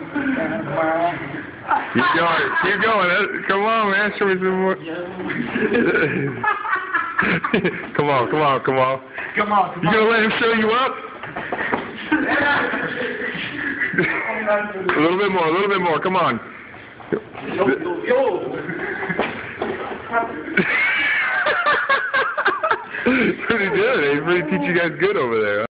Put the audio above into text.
Keep going. Keep going. Come on, man. Show me some more. Come on. Come on. Come on. Come on. You gonna let him show you up? A little bit more. A little bit more. Come on. Yo. Pretty good. He's pretty teaching you guys good over there. Huh?